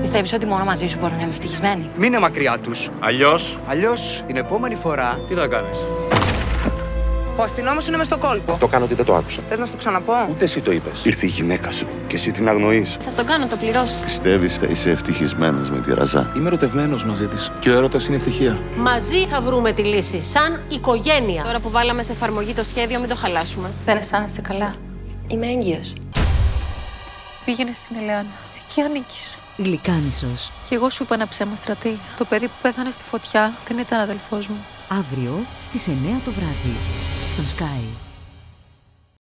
Πιστεύεις ότι μόνο μαζί σου μπορώ να είμαι ευτυχισμένη? Μείνε μακριά τους. Αλλιώς, την επόμενη φορά... Τι θα κάνεις? Ο αστυνόμος είναι μες στο κόλπο. Το κάνω ότι δεν το άκουσα. Θες να σου το ξαναπώ? Ούτε εσύ το είπες. Ήρθε η γυναίκα σου και εσύ την αγνοείς. Θα τον κάνω, το πληρώσει. Πιστεύεις θα είσαι ευτυχισμένος με τη Ραζά? Είμαι ερωτευμένος μαζί της. Και ο έρωτας είναι ευτυχία. Μαζί θα βρούμε τη λύση, σαν οικογένεια. Τώρα που βάλαμε σε εφαρμογή το σχέδιο, μην το χαλάσουμε. Δεν αισθάνεστε καλά? Είμαι έγκυος. Πήγαινε στην Ελεάνα. Εκεί ανήκεις. Γλυκάνισσος. Και εγώ σου είπα ένα ψέμα, Στρατή. Το παιδί που πέθανε στη φωτιά δεν ήταν αδελφός μου. Αύριο στις 9 το βράδυ. Στον Sky.